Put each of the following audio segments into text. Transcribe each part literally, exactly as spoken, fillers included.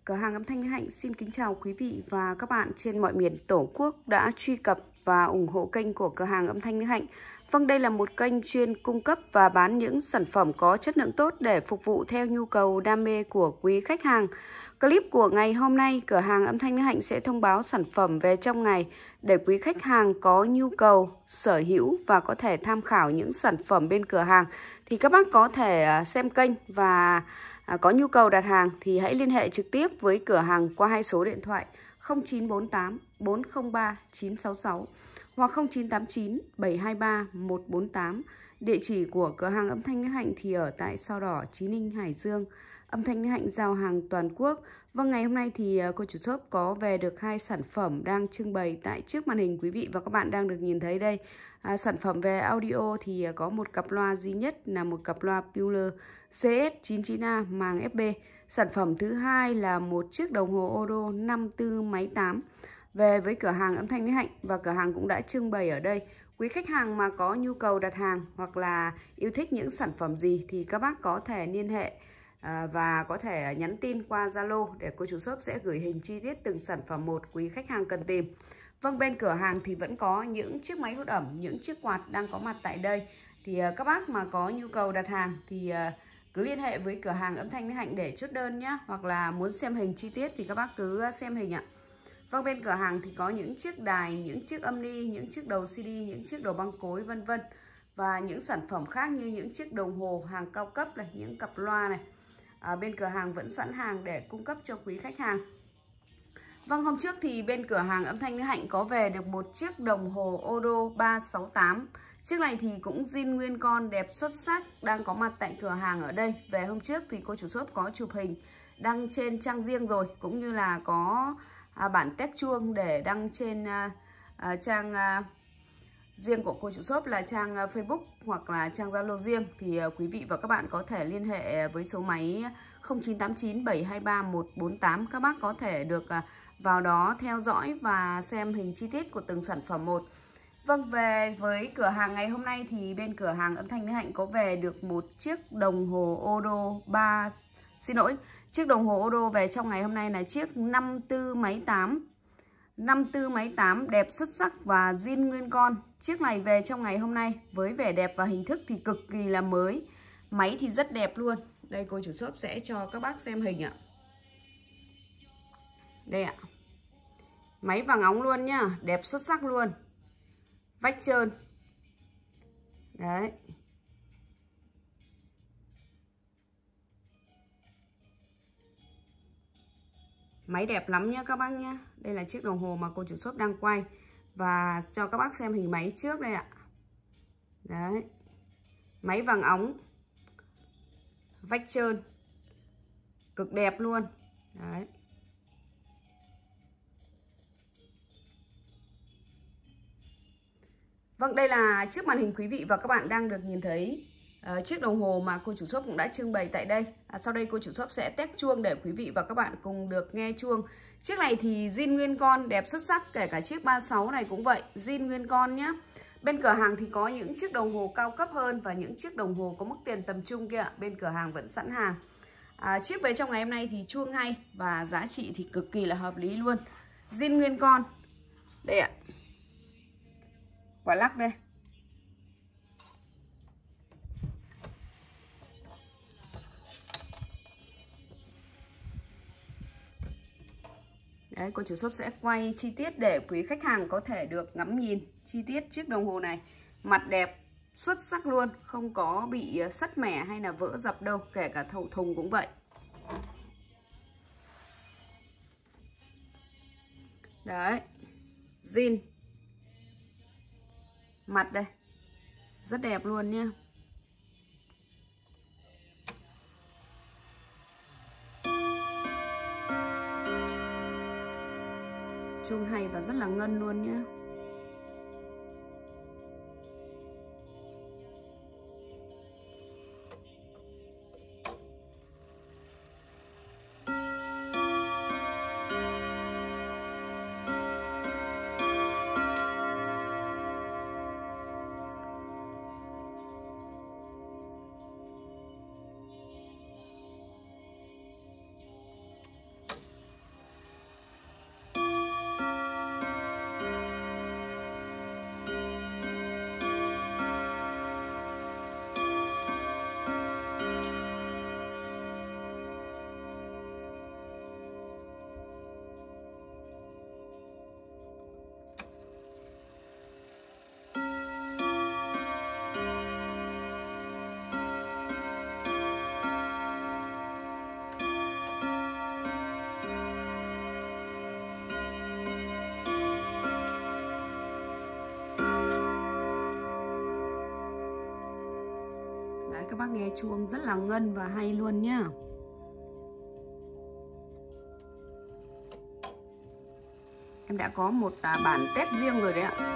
Cửa hàng âm thanh Mỹ Hạnh xin kính chào quý vị và các bạn trên mọi miền Tổ quốc đã truy cập và ủng hộ kênh của cửa hàng âm thanh Mỹ Hạnh. Vâng, đây là một kênh chuyên cung cấp và bán những sản phẩm có chất lượng tốt để phục vụ theo nhu cầu đam mê của quý khách hàng. Clip của ngày hôm nay, cửa hàng âm thanh Mỹ Hạnh sẽ thông báo sản phẩm về trong ngày để quý khách hàng có nhu cầu sở hữu và có thể tham khảo những sản phẩm bên cửa hàng. Thì các bác có thể xem kênh và À, có nhu cầu đặt hàng thì hãy liên hệ trực tiếp với cửa hàng qua hai số điện thoại không chín bốn tám bốn không ba chín sáu sáu hoặc không chín tám chín bảy hai ba một bốn tám. Địa chỉ của cửa hàng âm thanh Mỹ Hạnh thì ở tại Sao Đỏ, Chí Ninh, Hải Dương. Âm thanh Mỹ Hạnh giao hàng toàn quốc. Vâng, ngày hôm nay thì cô chủ shop có về được hai sản phẩm đang trưng bày tại trước màn hình quý vị và các bạn đang được nhìn thấy đây. À, sản phẩm về audio thì có một cặp loa duy nhất là một cặp loa Puller C S chín chín A màng F B. Sản phẩm thứ hai là một chiếc đồng hồ Odo năm tư máy tám về với cửa hàng âm thanh Mỹ Hạnh, và cửa hàng cũng đã trưng bày ở đây. Quý khách hàng mà có nhu cầu đặt hàng hoặc là yêu thích những sản phẩm gì thì các bác có thể liên hệ à, và có thể nhắn tin qua Zalo để cô chủ shop sẽ gửi hình chi tiết từng sản phẩm một quý khách hàng cần tìm. Vâng, bên cửa hàng thì vẫn có những chiếc máy hút ẩm, những chiếc quạt đang có mặt tại đây. Thì các bác mà có nhu cầu đặt hàng thì cứ liên hệ với cửa hàng âm thanh Mỹ Hạnh để chốt đơn nhé. Hoặc là muốn xem hình chi tiết thì các bác cứ xem hình ạ. Vâng, bên cửa hàng thì có những chiếc đài, những chiếc âm ly, những chiếc đầu xê đê, những chiếc đầu băng cối vân vân. Và những sản phẩm khác như những chiếc đồng hồ hàng cao cấp này, những cặp loa này. À, bên cửa hàng vẫn sẵn hàng để cung cấp cho quý khách hàng. Vâng, hôm trước thì bên cửa hàng âm thanh Mỹ Hạnh có về được một chiếc đồng hồ Odo ba sáu tám. Chiếc này thì cũng zin nguyên con, đẹp xuất sắc, đang có mặt tại cửa hàng ở đây. Về hôm trước thì cô chủ shop có chụp hình đăng trên trang riêng rồi, cũng như là có à, bản test chuông để đăng trên à, à, trang à, riêng của cô chủ shop là trang à, Facebook hoặc là trang Zalo riêng. Thì à, quý vị và các bạn có thể liên hệ với số máy không chín tám chín bảy hai ba một bốn tám. Các bác có thể được à, vào đó theo dõi và xem hình chi tiết của từng sản phẩm một. Vâng, về với cửa hàng ngày hôm nay thì bên cửa hàng âm thanh Mỹ Hạnh có về được một chiếc đồng hồ Odo ba xin lỗi, chiếc đồng hồ Odo về trong ngày hôm nay là chiếc năm tư máy tám. năm tư máy tám đẹp xuất sắc và zin nguyên con. Chiếc này về trong ngày hôm nay với vẻ đẹp và hình thức thì cực kỳ là mới. Máy thì rất đẹp luôn. Đây, cô chủ shop sẽ cho các bác xem hình ạ. Đây ạ. Máy vàng óng luôn nhá, đẹp xuất sắc luôn. Vách trơn. Đấy. Máy đẹp lắm nhá các bác nhá. Đây là chiếc đồng hồ mà cô chủ shop đang quay và cho các bác xem hình máy trước đây ạ. Đấy. Máy vàng óng. Vách trơn. Cực đẹp luôn. Đấy. Vâng, đây là trước màn hình quý vị và các bạn đang được nhìn thấy uh, chiếc đồng hồ mà cô chủ shop cũng đã trưng bày tại đây. À, sau đây cô chủ shop sẽ test chuông để quý vị và các bạn cùng được nghe chuông. Chiếc này thì zin nguyên con, đẹp xuất sắc, kể cả chiếc ba sáu này cũng vậy, zin nguyên con nhé. Bên cửa hàng thì có những chiếc đồng hồ cao cấp hơn và những chiếc đồng hồ có mức tiền tầm trung kia, bên cửa hàng vẫn sẵn hàng. À, chiếc về trong ngày hôm nay thì chuông hay và giá trị thì cực kỳ là hợp lý luôn. Zin nguyên con. Đây ạ. Quả lắc đây. Đấy, cô chủ shop sẽ quay chi tiết để quý khách hàng có thể được ngắm nhìn chi tiết chiếc đồng hồ này. Mặt đẹp, xuất sắc luôn, không có bị sắt mẻ hay là vỡ dập đâu, kể cả thầu thùng cũng vậy. Đấy, zin. Mặt đây, rất đẹp luôn nhá. Chuông hay và rất là ngân luôn nhá. các bác nghe chuông rất là ngân và hay luôn nhá. Em đã có một à, bản test riêng rồi đấy ạ.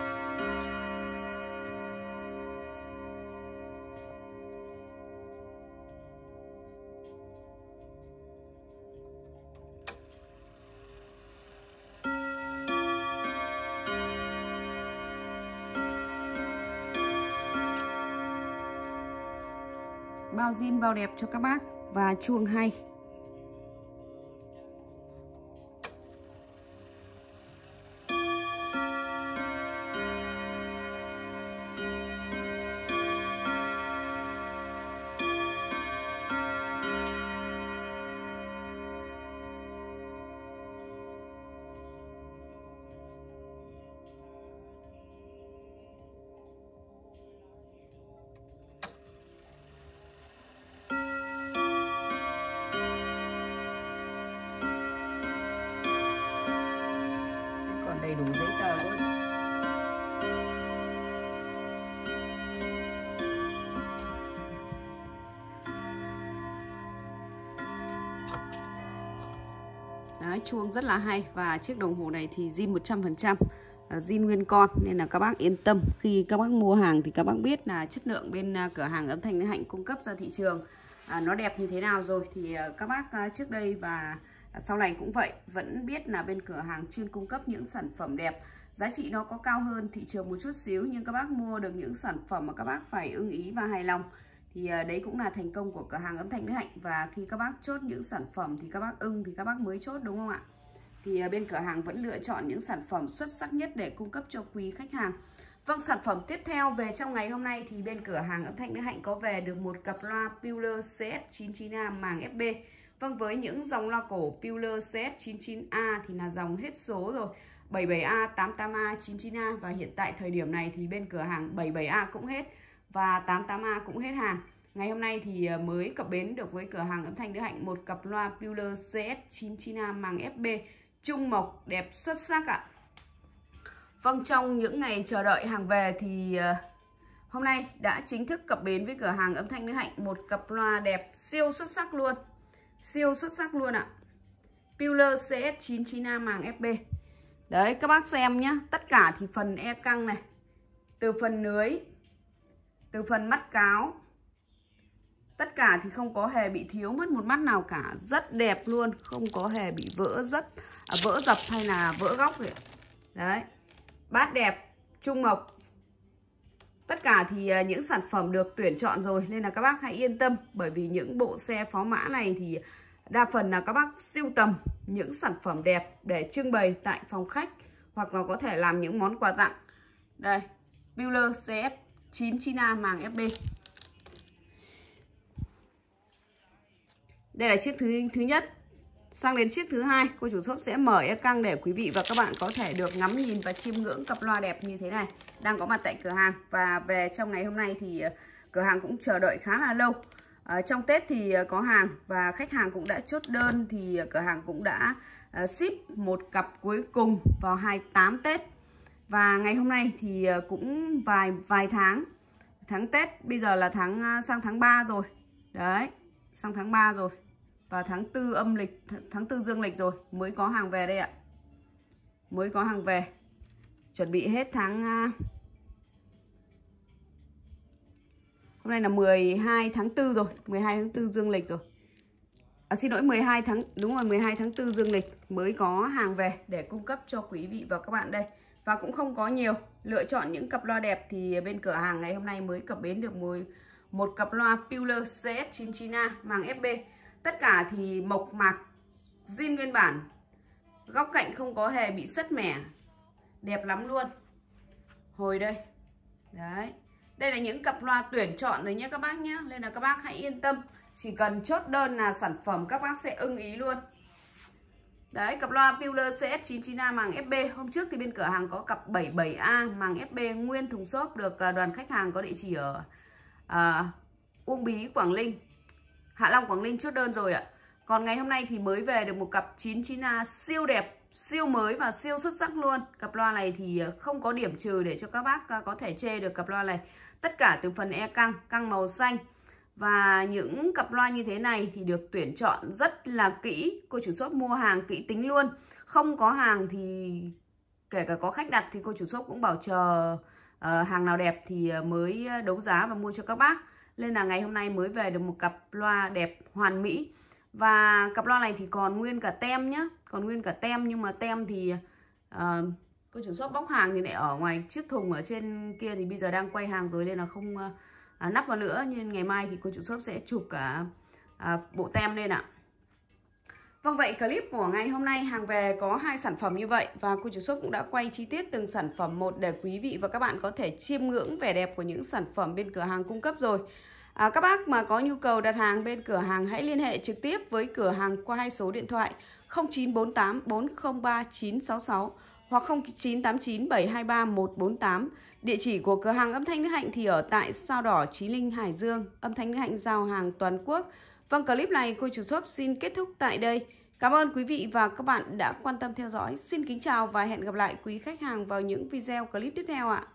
Bao zin bao đẹp cho các bác và chuông hay. Đầy đủ giấy tờ luôn. Đấy, chuông rất là hay và chiếc đồng hồ này thì zin một trăm phần trăm, zin nguyên con nên là các bác yên tâm. Khi các bác mua hàng thì các bác biết là chất lượng bên cửa hàng Âm Thanh Nữ Hạnh cung cấp ra thị trường à, nó đẹp như thế nào rồi. Thì các bác trước đây và sau này cũng vậy, vẫn biết là bên cửa hàng chuyên cung cấp những sản phẩm đẹp, giá trị nó có cao hơn thị trường một chút xíu, nhưng các bác mua được những sản phẩm mà các bác phải ưng ý và hài lòng thì đấy cũng là thành công của cửa hàng Âm Thanh Nữ Hạnh. Và khi các bác chốt những sản phẩm thì các bác ưng thì các bác mới chốt, đúng không ạ? Thì bên cửa hàng vẫn lựa chọn những sản phẩm xuất sắc nhất để cung cấp cho quý khách hàng. Vâng, sản phẩm tiếp theo về trong ngày hôm nay thì bên cửa hàng Âm Thanh Nữ Hạnh có về được một cặp loa Peeler xê ét chín chín A màng ép bê. Vâng, với những dòng loa cổ Peeler xê ét chín chín A thì là dòng hết số rồi, bảy bảy A, tám tám A, chín chín A, và hiện tại thời điểm này thì bên cửa hàng bảy bảy A cũng hết và tám tám A cũng hết hàng. Ngày hôm nay thì mới cập bến được với cửa hàng Âm Thanh Nữ Hạnh một cặp loa Peeler xê ét chín chín A màng ép bê trung mộc đẹp xuất sắc ạ. Vâng, trong những ngày chờ đợi hàng về thì hôm nay đã chính thức cập bến với cửa hàng Âm Thanh Nữ Hạnh một cặp loa đẹp siêu xuất sắc luôn. Siêu xuất sắc luôn ạ. Peeler xê ét chín chín A màng ép bê. Đấy các bác xem nhá, tất cả thì phần e căng này, từ phần lưới, từ phần mắt cáo, tất cả thì không có hề bị thiếu mất một mắt nào cả, rất đẹp luôn, không có hề bị vỡ rất à, vỡ dập hay là vỡ góc vậy. Đấy, bát đẹp, trung mộc. Tất cả thì những sản phẩm được tuyển chọn rồi nên là các bác hãy yên tâm, bởi vì những bộ xe phó mã này thì đa phần là các bác sưu tầm những sản phẩm đẹp để trưng bày tại phòng khách hoặc là có thể làm những món quà tặng. Đây, Peeler xê ét chín chín A màng ép bê. Đây là chiếc thứ thứ nhất. Sang đến chiếc thứ hai, cô chủ shop sẽ mở e căng để quý vị và các bạn có thể được ngắm nhìn và chiêm ngưỡng cặp loa đẹp như thế này đang có mặt tại cửa hàng. Và về trong ngày hôm nay thì cửa hàng cũng chờ đợi khá là lâu. À, trong Tết thì có hàng và khách hàng cũng đã chốt đơn, thì cửa hàng cũng đã uh, ship một cặp cuối cùng vào hai mươi tám Tết. Và ngày hôm nay thì cũng vài vài tháng tháng Tết, bây giờ là tháng sang tháng ba rồi. Đấy, sang tháng ba rồi. Và tháng tư âm lịch, tháng tư dương lịch rồi mới có hàng về đây ạ. Mới có hàng về. Chuẩn bị hết tháng hôm nay là mười hai tháng tư rồi, mười hai tháng tư dương lịch rồi. À, xin lỗi, mười hai tháng, đúng rồi, mười hai tháng tư dương lịch mới có hàng về để cung cấp cho quý vị và các bạn đây. Và cũng không có nhiều, lựa chọn những cặp loa đẹp thì bên cửa hàng ngày hôm nay mới cập bến được một, một cặp loa Peeler xê ét chín chín A màng ép bê. Tất cả thì mộc mạc, zin nguyên bản, góc cạnh không có hề bị sứt mẻ, đẹp lắm luôn. Hồi đây, đấy, đây là những cặp loa tuyển chọn rồi nhé các bác nhé, nên là các bác hãy yên tâm, chỉ cần chốt đơn là sản phẩm các bác sẽ ưng ý luôn. Đấy, cặp loa Peeler xê ét chín chín A màng ép bê. Hôm trước thì bên cửa hàng có cặp bảy bảy A màng ép bê nguyên thùng xốp, được đoàn khách hàng có địa chỉ ở uh, Uông Bí, Quảng Ninh, Hạ Long, Quảng Ninh chốt đơn rồi ạ. Còn ngày hôm nay thì mới về được một cặp chín chín A siêu đẹp, siêu mới và siêu xuất sắc luôn. Cặp loa này thì không có điểm trừ để cho các bác có thể chê được cặp loa này. Tất cả từ phần e căng, căng màu xanh, Và những cặp loa như thế này thì được tuyển chọn rất là kỹ. Cô chủ shop mua hàng kỹ tính luôn. Không có hàng thì kể cả có khách đặt thì cô chủ shop cũng bảo chờ uh, hàng nào đẹp thì mới đấu giá và mua cho các bác. Nên là ngày hôm nay mới về được một cặp loa đẹp hoàn mỹ. Và cặp loa này thì còn nguyên cả tem nhá. Còn nguyên cả tem, nhưng mà tem thì uh, cô chủ shop bóc hàng thì lại ở ngoài chiếc thùng ở trên kia, thì bây giờ đang quay hàng rồi nên là không uh, À, nắp vào nữa, nhưng ngày mai thì cô chủ shop sẽ chụp cả à, bộ tem lên ạ. Vâng, vậy clip của ngày hôm nay hàng về có hai sản phẩm như vậy, và cô chủ shop cũng đã quay chi tiết từng sản phẩm một để quý vị và các bạn có thể chiêm ngưỡng vẻ đẹp của những sản phẩm bên cửa hàng cung cấp rồi. À, các bác mà có nhu cầu đặt hàng bên cửa hàng hãy liên hệ trực tiếp với cửa hàng qua hai số điện thoại không chín bốn tám bốn không ba chín sáu sáu hoặc không chín tám chín bảy hai ba một bốn tám. Địa chỉ của cửa hàng âm thanh Đức Hạnh thì ở tại Sao Đỏ, Chí Linh, Hải Dương. Âm thanh Đức Hạnh giao hàng toàn quốc. Vâng, clip này cô chủ shop xin kết thúc tại đây. Cảm ơn quý vị và các bạn đã quan tâm theo dõi. Xin kính chào và hẹn gặp lại quý khách hàng vào những video clip tiếp theo ạ.